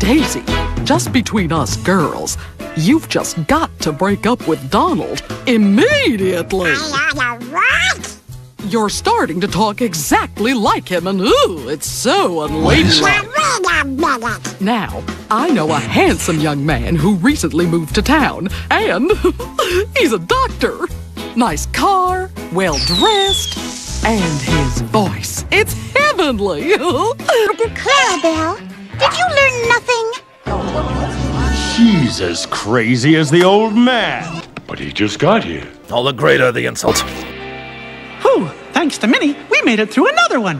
Daisy, just between us girls, you've just got to break up with Donald immediately. What? You're starting to talk exactly like him, and ooh, it's so unladylike. Wait a minute. Now, I know a handsome young man who recently moved to town, and he's a doctor. Nice car, well-dressed, and his voice. It's heavenly. Clarabelle, did you learn nothing? She's as crazy as the old man. But he just got here. All the greater the insult. Whew, thanks to Minnie, we made it through another one.